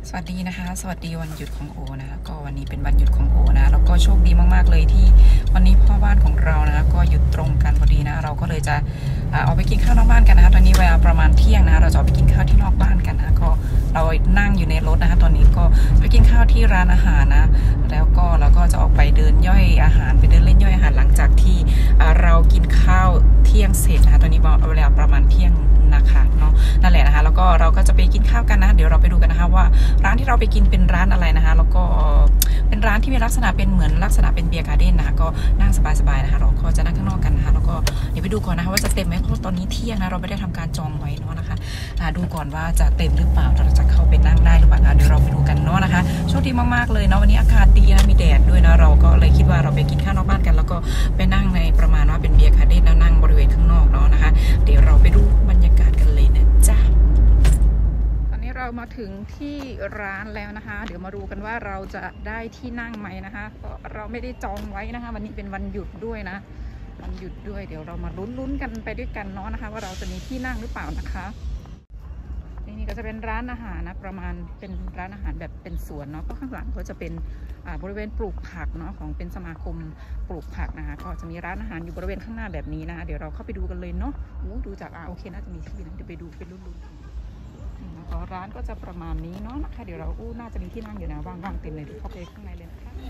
สวัสดีนะคะสวัสดีวันหยุดของโอนะก็วันนี้เป็นวันหยุดของโอนะแล้วก็โชคดีมากๆเลยที่วันนี้พ่อบ้านของเรานะก็หยุดตรงกันพอดีนะเราก็เลยจะเอาไปกินข้าวนอกบ้านกันนะคะตอนนี้เวลาประมาณเที่ยงนะเราจะไปกินข้าวที่นอกบ้านกันนะก็เรานั่งอยู่ในรถนะคะตอนนี้ก็ไปกินข้าวที่ร้านอาหารนะแล้วก็เราก็จะออกไปเดินย่อยอาหารไปเดินเล่นย่อยอาหารหลังจากที่เรากินข้าวเที่ยงเสร็จนะคะตอนนี้เวลาประมาณเที่ยงนะคะเนาะนั่นแหละนะคะแล้วก็เราก็จะไปกินข้าวกันนะเดี๋ยวเราไปดูกันนะคะว่าร้านที่เราไปกินเป็นร้านอะไรนะคะแล้วก็เป็นร้านที่มีลักษณะเป็นเหมือนลักษณะเป็นเบียร์การ์เด้นนะคะก็นั่งสบายๆนะคะเราก็จะนั่งข้างนอกกันนะคะแล้วก็เดี๋ยวไปดูก่อนนะคะว่าจะเต็มไหมเพราะตอนนี้เที่ยงนะเราไม่ได้ทำการจองไว้เนาะนะคะดูก่อนว่าจะเต็มหรือเปล่าเราจะเข้าไปนั่งได้หรือเปล่าเดี๋ยวเราไปดูกันเนาะนะคะโชคดีมากๆเลยเนาะวันนี้อากาศดีนะมีแดดด้วยนะเราก็เลยคิดว่าเราไปกินข้าวนอกบ้านกันแล้วก็ไปนั่งในประมาณว่าเป็นเบียร์การ์เด้นแล้วนั่งบริเวณข้างนอกเนาะนะคะเดี๋ยวเราไปดูบรรยากาศกันเลยนะจ๊ะตอนนี้เรามาถึงที่ร้านแล้วนะคะเดี๋ยวมาดูกันว่าเราจะได้ที่นั่งไหมนะคะก็เราไม่ได้จองไว้นะคะวันนี้เป็นวันหยุดด้วยนะวันหยุดด้วยเดี๋ยวเรามาลุ้นกันไปด้วยกันเนาะนะคะว่าเราจะมีที่นั่งหรือเปล่านะคะนี่ก็จะเป็นร้านอาหารนะประมาณเป็นร้านอาหารแบบเป็นสวนเนาะก็ข้างหลังก็จะเป็นบริเวณปลูกผักเนาะของเป็นสมาคมปลูกผักนะคะก็จะมีร้านอาหารอยู่บริเวณข้างหน้าแบบนี้นะคะเดี๋ยวเราเข้าไปดูกันเลยเนาะดูจากโอเคน่าจะมีที่นะเดี๋ยวไปดูเป็นรุ่นก็ร้านก็จะประมาณนี้เนาะนะคะเดี๋ยวเราน่าจะมีที่นั่งอยู่นะว่างๆเต็มเลยเข้าไปข้างในเลยนะคะ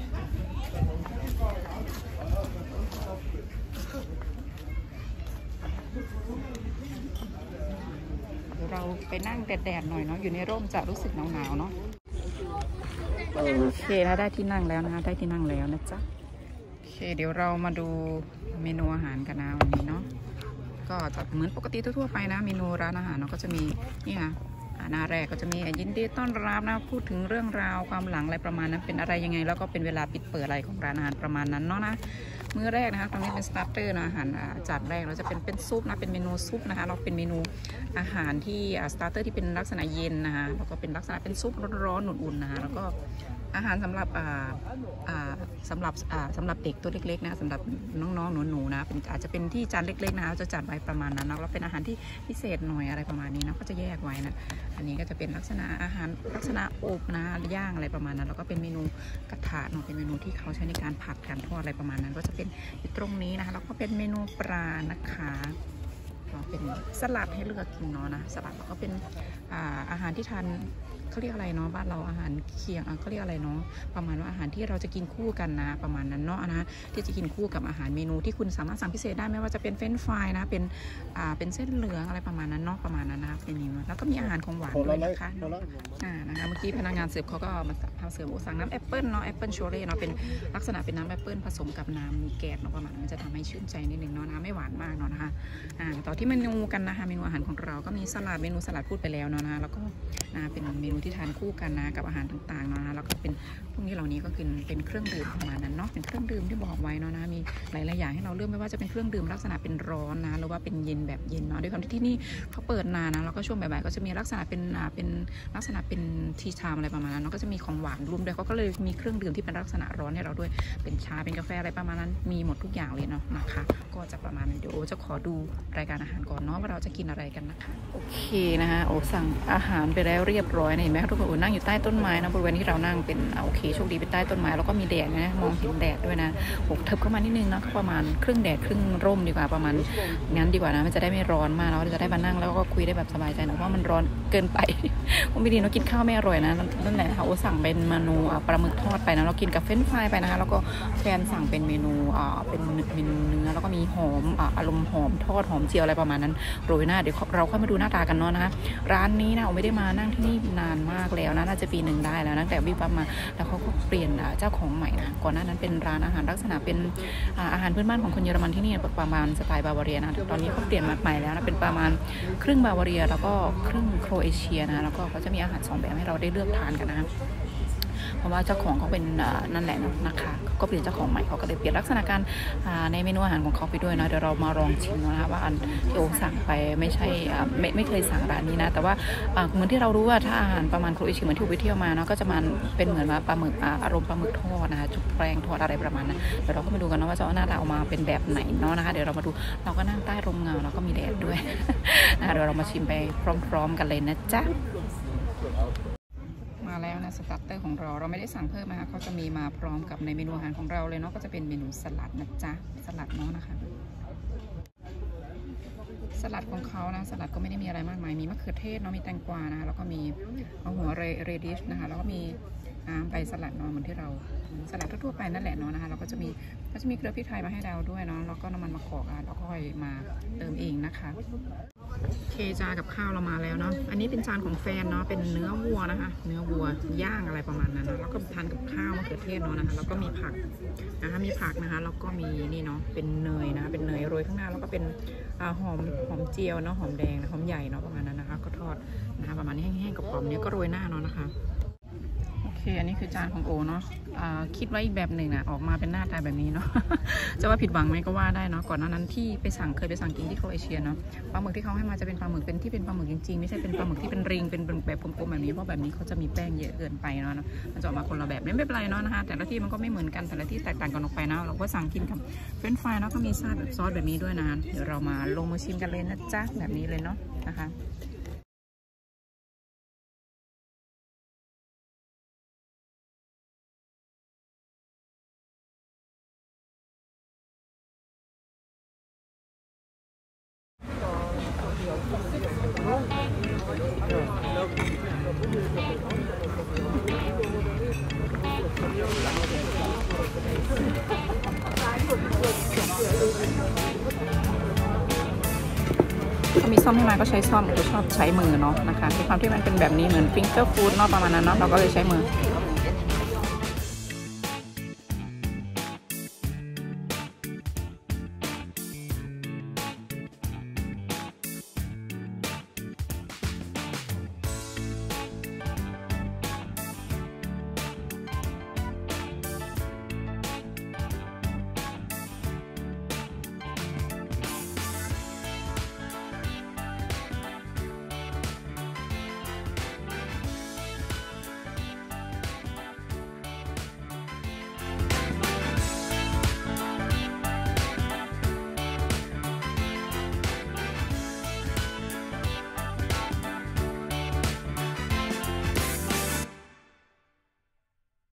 เดี๋ยวเราไปนั่งแดดๆหน่อยเนาะอยู่ในร่มจะรู้สึกหนาวๆเนาะโอเคนะได้ที่นั่งแล้วนะคะได้ที่นั่งแล้วนะจ๊ะโอเคเดี๋ยวเรามาดูเมนูอาหารกันนะวันนี้เนาะก็จะเหมือนปกติทั่วๆไปนะเมนูร้านอาหารเนาะก็จะมีนี่ค่ะหน้าแรกก็จะมียินดีต้อนรับนะพูดถึงเรื่องราวความหลังอะไรประมาณนั้นเป็นอะไรยังไงแล้วก็เป็นเวลาปิดเปิดอะไรของร้านอาหารประมาณนั้นเนาะนะมื้อแรกนะคะตรงนี้เป็นสตาร์เตอร์นะอาหารจานแรกเราจะเป็นซุปนะเป็นเมนูซุปนะคะเราเป็นเมนูอาหารที่สตาร์เตอร์ที่เป็นลักษณะเย็นนะคะแล้วก็เป็นลักษณะเป็นซุปร้อนๆอุ่นๆนะคะแล้วก็อาหารสำหรับสำหรับเด็กตัวเล็กๆนะสำหรับน้องๆหนูๆนะเป็นอาจจะเป็นที่จานเล็กๆนะคะจะจัดไว้ประมาณนั้นนะแล้วเป็นอาหารที่พิเศษหน่อยอะไรประมาณนี้นะก็จะแยกไว้นะอันนี้ก็จะเป็นลักษณะอาหารลักษณะอบนะย่างอะไรประมาณนั้นแล้วก็เป็นเมนูกระทะเนาะเป็นเมนูที่เขาใช้ในการผัดการทอดอะไรประมาณนั้นก็จะเป็นอยู่ตรงนี้นะคะแล้วก็เป็นเมนูปลานะคะเป็นสลัดให้เลือกกินเนาะนะสลัดแล้วก็เป็นอาหารที่ทานเขาเรียกอะไรเนาะบ้านเราอาหารเคียงเขาเรียกอะไรเนาะประมาณว่าอาหารที่เราจะกินคู่กันนะประมาณนั้นเนาะนะที่จะกินคู่กับอาหารเมนูที่คุณสามารถสั่งพิเศษได้ไม่ว่าจะเป็นเฟรนช์ฟรายนะเป็นเส้นเหลืองอะไรประมาณนั้นเนาะประมาณนั้นนะคะเป็นเมนูแล้วก็มีอาหารของหวานด้วยนะคะนะคะเมื่อกี้พนักงานเสิร์ฟเขาก็มาเสิร์ฟสั่งน้ำแอปเปิ้ลเนาะแอปเปิ้ลโชเล่เนาะเป็นลักษณะเป็นน้ำแอปเปิ้ลผสมกับน้ำมีแกสเนาะประมาณนั้นมันจะทำให้ชื่นใจนิดนึงเนาะน้ำไม่หวานมากเนาะนะคะต่อที่เมนูกันนะคะเมนูอาหารของเราก็มีสลัดเมนูสลัดพูดไปแล้วเนาะนะแล้วก็เป็นเมนูที่ทานคู่กันนะกับอาหารต่างๆเนาะนะแล้วก็เป็นพวกนี้เหล่านี้ก็คือเป็นเครื่องดื่มประมาณนั้นเนาะเป็นเครื่องดื่มที่บอกไว้เนาะนะมีหลายๆอย่างให้เราเลือกไม่ว่าจะเป็นเครื่องดื่มลักษณะเป็นร้อนนะหรือว่าเป็นเย็นแบบเย็นเนาะด้วยความที่นี่เขาเปิดนานนะแล้วก็ช่วงบ่ายๆก็จะมีลักษณะเป็นลักษณะเป็นทีชามอะไรประมาณนั้นเนาะก็จะมีของหวานรวมด้วยเขาก็เลยมีเครื่องดื่มที่เป็นลักษณะร้อนให้เราด้วยเป็นชาเป็นกาแฟอะไรประมาณนั้นมีหมดทุกอย่างเลยเนาะนะคะก็จะประมาณนี้เดี๋ยวจะขอดูรายการอาหารก่อนเนาะว่าเราจะกินอะไรกันนะคะโอเคนะคะโอ้สั่งอาหารไปแล้วเรียบร้อยเห็นไหมทุกคนนั่งอยู่ใต้ต้นไม้นะบริเวณที่เรานั่งเป็นโอเคโชคดีเป็นใต้ต้นไม้แล้วก็มีแดดนะมองเห็นแดดด้วยนะโอ้เทิบเข้ามานิดนึงนะประมาณครึ่งแดดครึ่งร่มดีกว่าประมาณงั้นดีกว่านะมันจะได้ไม่ร้อนมากเราจะได้มานั่งแล้วก็คุยได้แบบสบายใจนะเพราะมันร้อนเกินไปไม่ดีเนาะกินข้าวไม่อร่อยนะนั่นแหละค่ะโอ้สั่งเป็นเมนูปลาหมึกทอดไปนะเรากินกับเฟรนช์ฟรายไปนะคะแล้วก็แฟนสั่งเป็นเมนูเป็นเมนูเนื้อแล้วก็มีหอมอารมณ์หอมทอดหอมเจียวอะไรประมาณนั้นโรยหน้าเดี๋ยวเราค่อยมาดูหน้าตากันเนาะนะคะร้านนี้นะไม่ได้มานั่งที่นี่นานมากแล้วนะน่าจะปีหนึ่งได้แล้วตั้งแต่วิบัมมาแล้วเขาก็เปลี่ยนเจ้าของใหม่นะก่อนหน้านั้นเป็นร้านอาหารลักษณะเป็นอาหารพื้นบ้านของคนเยอรมันที่นี่ประมาณสไตล์บาวาเรียนะตอนนี้เขาเปลี่ยนมาใหม่แล้วนะเป็นประมาณครึ่งบาวาเรียแล้วก็ครึ่งโครเอเชียนะแล้วก็เขาจะมีอาหาร2แบบให้เราได้เลือกทานกันนะเพราะว่าเจ้าของเขาเป็นนั่นแหละนะคะก็เปลี่ยนเจ้าของใหม่เขาก็เลยเปลี่ยนลักษณะการในเมนูอาหารของเขาไปด้วยนะเดี๋ยวเรามาลองชิมนะคะว่าอันที่โอสั่งไปไม่ใช่ไม่เคยสั่งร้านนี้นะแต่ว่าเหมือนที่เรารู้ว่าถ้าอาหารประมาณโครเอเชียเหมือนที่ไปเที่ยวมาเนาะก็จะมาเป็นเหมือนปลาหมึกอารมณ์ปลาหมึกทอดนะคะจุกแป้งทอดอะไรประมาณนั้นเดี๋ยวเราก็มาดูกันนะว่าจะหน้าตาออกมาเป็นแบบไหนเนาะนะคะเดี๋ยวเรามาดูเราก็นั่งใต้ร่มเงาแล้วก็มีแดดด้วยเดี๋ยวเรามาชิมไปพร้อมๆกันเลยนะจ๊ะมาแล้วนะคะสตาร์เตอร์ของเราไม่ได้สั่งเพิ่มนะคะเขาจะมีมาพร้อมกับในเมนูอาหารของเราเลยเนาะก็จะเป็นเมนูสลัดนะจ๊ะสลัดเนาะนะคะสลัดของเขานะสลัดก็ไม่ได้มีอะไรมากมายมีมะเขือเทศเนาะมีแตงกวานะคะแล้วก็มีหัวเรดิชนะคะแล้วก็มีใบสลัดเนาะเหมือนที่เราสลัดทั่วไปนั่นแหละเนาะนะคะเราก็จะมีเกลือพริกไทยมาให้เราด้วยเนาะแล้วก็น้ำมันมะกอกแล้วก็ค่อยมาเติมเองนะคะเคจากับข้าวเรามาแล้วเนาะอันนี้เป็นจานของแฟนเนาะเป็นเนื้อวัวนะคะเนื้อวัวย่างอะไรประมาณนั้นนะแล้วก็ทานกับข้าวมะเขือเทศเนาะนะคะแล้วก็มีผักนะคะมีผักนะคะแล้วก็มีนี่เนาะเป็นเนยนะคะเป็นเนยโรยข้างหน้าแล้วก็เป็นหอมเจียวเนาะหอมแดงหอมใหญ่เนาะประมาณนั้นนะคะก็ทอดนะคะประมาณนี้แห้งๆกับหอมเนี้ยก็โรยหน้าเนาะนะคะโอเคอันนี้คือจานของโอเนาะคิดไว้อีกแบบหนึ่งออกมาเป็นหน้าตาแบบนี้เนาะ จะว่าผิดหวังไหมก็ว่าได้เนาะก่อนหน้านั้นที่เคยไปสั่งกินที่โครเอเชียเนาะปลาหมึกที่เขาให้มาจะเป็นปลาหมึกเป็นปลาหมึกจริงๆไม่ใช่เป็นปลาหมึกที่เป็นริงเป็นแบบกลมๆแบบนี้เพราะแบบนี้เขาจะมีแป้งเยอะเกินไปเนาะมันจะออกมาคนละแบบไม่เป็นไรเนาะนะคะแต่ละที่มันก็ไม่เหมือนกันแต่ละที่แตกต่างกันออกไปนะเราก็สั่งกินกับเฟรนช์ฟรายเนาะก็มีซอสแบบนี้ด้วยนะเดี๋ยวเรามาลงมือชิมกันเลยนะจ๊ะแบบนี้เลยเนาะนะคะเขามีซ่อมให้มาก็ใช้ซ่อมก็ชอบใช้มือเนาะนะคะด้วยความที่มันเป็นแบบนี้เหมือนฟิงเกอร์ฟู้ดเนาะประมาณนั้นเนาะเราก็เลยใช้มือ